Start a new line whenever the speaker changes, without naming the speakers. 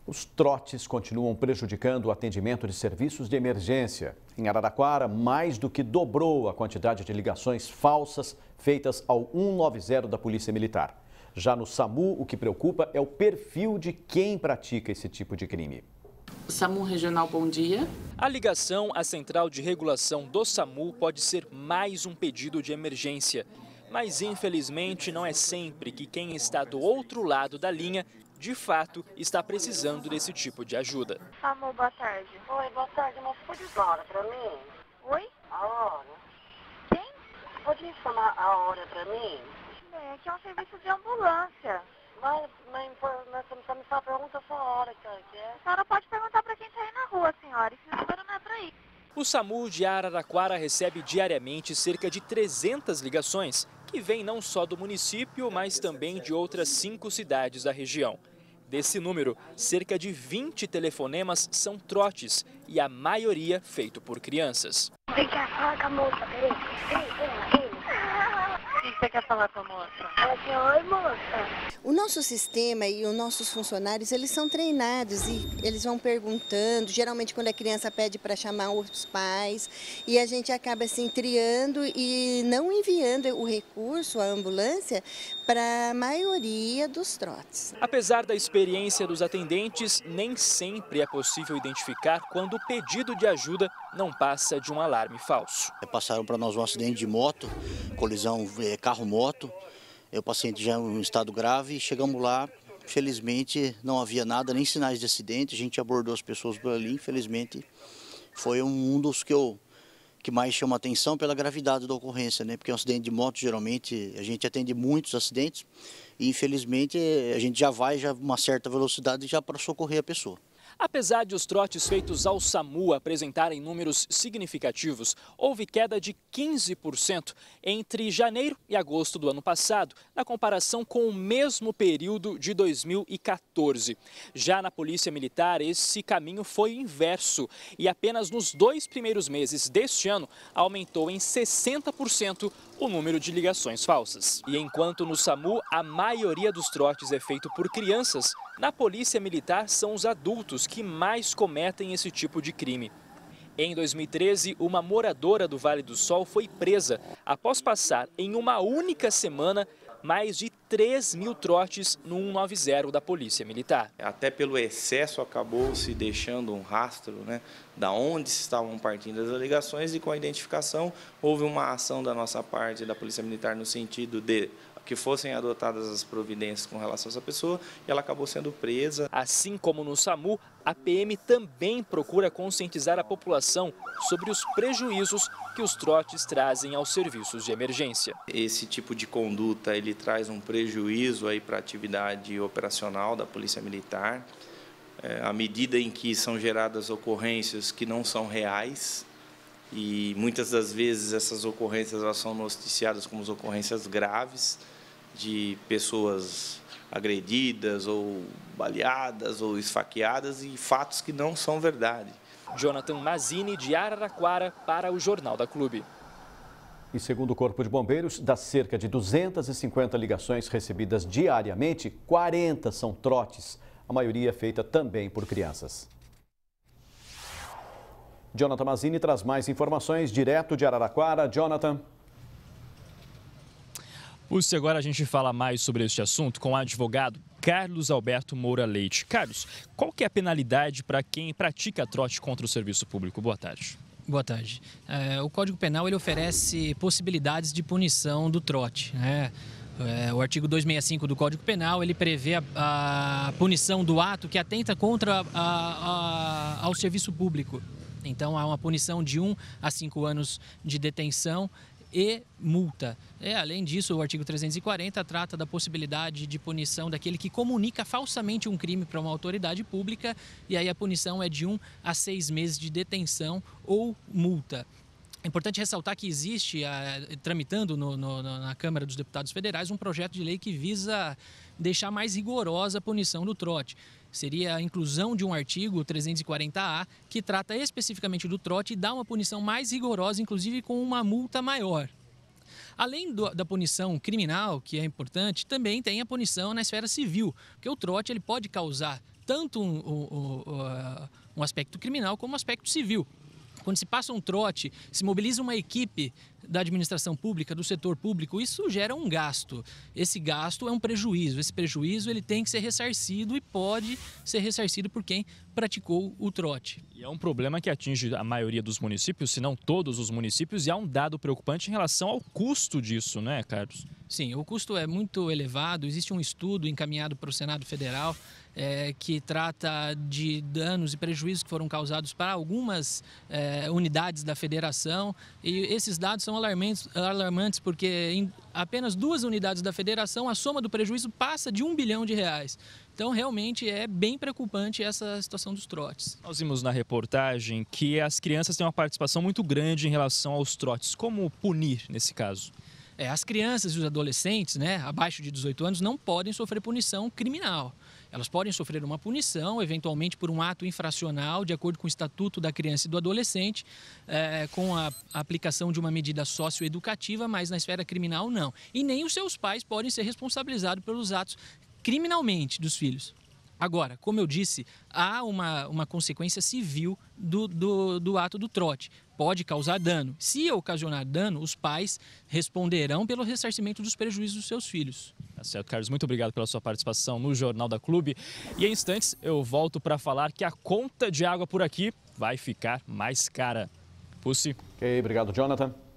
Os trotes continuam prejudicando o atendimento de serviços de emergência. Em Araraquara, mais do que dobrou a quantidade de ligações falsas feitas ao 190 da Polícia Militar. Já no SAMU, o que preocupa é o perfil de quem pratica esse tipo de crime.
SAMU Regional, bom dia.
A ligação à Central de Regulação do SAMU pode ser mais um pedido de emergência. Mas, infelizmente, não é sempre que quem está do outro lado da linha, de fato, está precisando desse tipo de ajuda.
SAMU, boa tarde.
Oi, boa tarde. Mas pode dar a hora pra mim?
Oi?
A hora?
Quem?
Pode informar a hora pra mim?
É que é um serviço de ambulância.
Mas você não sabe me falar, pergunta só a hora que é.
A senhora pode perguntar pra quem tá aí na rua, senhora. Esse número não é pra ir.
O SAMU de Araraquara recebe diariamente cerca de 300 ligações, que vêm não só do município, mas também de outras 5 cidades da região. Desse número, cerca de 20 telefonemas são trotes e a maioria feito por crianças.
Vem cá, fala com a moça, peraí.
O que você quer falar com a moça?
Ela disse, oi, moça.
O nosso sistema e os nossos funcionários, eles são treinados e eles vão perguntando, geralmente quando a criança pede para chamar os pais, e a gente acaba assim triando e não enviando o recurso, a ambulância, para a maioria dos trotes.
Apesar da experiência dos atendentes, nem sempre é possível identificar quando o pedido de ajuda não passa de um alarme falso.
Passaram para nós um acidente de moto, colisão carro-moto. O paciente já em um estado grave, chegamos lá, felizmente não havia nada, nem sinais de acidente, a gente abordou as pessoas por ali, infelizmente foi um dos que mais chama atenção pela gravidade da ocorrência, né? Porque um acidente de moto, geralmente, a gente atende muitos acidentes e infelizmente a gente já vai uma certa velocidade já para socorrer a pessoa.
Apesar de os trotes feitos ao SAMU apresentarem números significativos, houve queda de 15% entre janeiro e agosto do ano passado, na comparação com o mesmo período de 2014. Já na Polícia Militar, esse caminho foi inverso e apenas nos 2 primeiros meses deste ano aumentou em 60% o número de ligações falsas. E enquanto no SAMU a maioria dos trotes é feito por crianças, na Polícia Militar são os adultos que mais cometem esse tipo de crime. Em 2013, uma moradora do Vale do Sol foi presa após passar em uma única semana mais de 3.000 trotes no 190 da Polícia Militar.
Até pelo excesso acabou se deixando um rastro, né, da onde estavam partindo as alegações e com a identificação houve uma ação da nossa parte, da Polícia Militar, no sentido de que fossem adotadas as providências com relação a essa pessoa e ela acabou sendo presa.
Assim como no SAMU, a PM também procura conscientizar a população sobre os prejuízos que os trotes trazem aos serviços de emergência.
Esse tipo de conduta ele traz um prejuízo aí para a atividade operacional da Polícia Militar, à medida em que são geradas ocorrências que não são reais. E muitas das vezes essas ocorrências elas são noticiadas como ocorrências graves de pessoas agredidas ou baleadas ou esfaqueadas e fatos que não são verdade.
Jonathan Mazzini, de Araraquara, para o Jornal da Clube.
E segundo o Corpo de Bombeiros, das cerca de 250 ligações recebidas diariamente, 40 são trotes, a maioria feita também por crianças. Jonathan Mazzini traz mais informações direto de Araraquara. Jonathan.
Puxa, agora a gente fala mais sobre este assunto com o advogado Carlos Alberto Moura Leite. Carlos, qual que é a penalidade para quem pratica trote contra o serviço público? Boa tarde.
Boa tarde. O Código Penal ele oferece possibilidades de punição do trote, né? O artigo 265 do Código Penal ele prevê a punição do ato que atenta contra ao serviço público. Então, há uma punição de 1 a 5 anos de detenção e multa. Além disso, o artigo 340 trata da possibilidade de punição daquele que comunica falsamente um crime para uma autoridade pública e aí a punição é de 1 a 6 meses de detenção ou multa. É importante ressaltar que existe, tramitando na Câmara dos Deputados Federais, um projeto de lei que visa deixar mais rigorosa a punição do trote. Seria a inclusão de um artigo 340A que trata especificamente do trote e dá uma punição mais rigorosa, inclusive com uma multa maior. Além da punição criminal, que é importante, também tem a punição na esfera civil, porque o trote ele pode causar tanto um aspecto criminal como um aspecto civil. Quando se passa um trote, se mobiliza uma equipe da administração pública, do setor público, isso gera um gasto. Esse gasto é um prejuízo. Esse prejuízo ele tem que ser ressarcido e pode ser ressarcido por quem praticou o trote.
E é um problema que atinge a maioria dos municípios, se não todos os municípios, e há um dado preocupante em relação ao custo disso, né, Carlos?
Sim, o custo é muito elevado. Existe um estudo encaminhado para o Senado Federal que trata de danos e prejuízos que foram causados para algumas unidades da federação, e esses dados são alarmantes porque em apenas 2 unidades da federação a soma do prejuízo passa de R$1 bilhão. Então, realmente é bem preocupante essa situação dos trotes.
Nós vimos na reportagem que as crianças têm uma participação muito grande em relação aos trotes. Como punir nesse caso?
As crianças e os adolescentes, abaixo de 18 anos, não podem sofrer punição criminal. Elas podem sofrer uma punição, eventualmente por um ato infracional, de acordo com o Estatuto da Criança e do Adolescente, com a aplicação de uma medida socioeducativa, mas na esfera criminal não. E nem os seus pais podem ser responsabilizados pelos atos criminalmente dos filhos. Agora, como eu disse, há uma consequência civil do ato do trote. Pode causar dano. Se ocasionar dano, os pais responderão pelo ressarcimento dos prejuízos dos seus filhos.
Tá certo, Carlos. Muito obrigado pela sua participação no Jornal da Clube. E em instantes eu volto para falar que a conta de água por aqui vai ficar mais cara. Pussi.
Ok, obrigado, Jonathan.